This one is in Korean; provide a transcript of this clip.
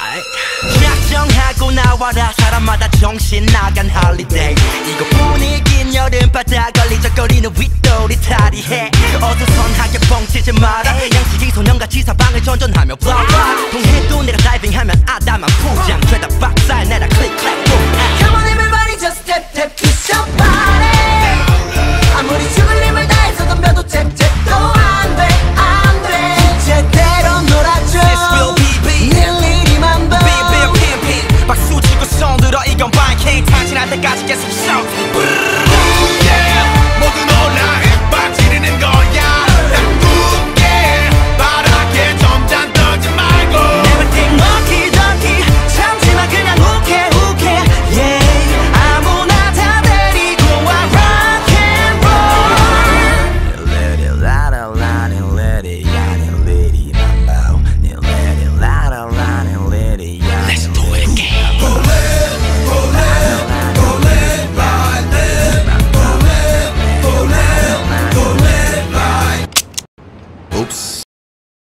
작정하고 나와라 사람마다 정신 나간 할리데이 이거 분위긴 여름바다 걸리적거리는 윗돌이 탈의해 어수선하게 뻥치지 마라 양치기 소년같이 사방을 전전하며 블라블라 동해도 내가 다이빙하면 아담한 포장 죄다 박살 내라 클릭 클릭 붐 Come on everybody just tap tap kiss your body 아무리 죽을 힘을 다해서 덤벼도 tap tap도 안돼 안돼 제대로 놀아줘 This will be 일일이만 봐 박수 치고 손 들어 이건 바이킹 탄신할 때까지 계속 shout Yeah 모두 놀라 핵박 지르는 거야 난 굳게 바닥에 점잔 떠지 말고 Everything lucky ducky 참지마 그냥 우케 우케 Yeah 아무나 다 데리고 와 rock and roll Let it ladder ladder let it 야네 let it mambo Let it ladder ladder let it 야네 Let's do it again Oops.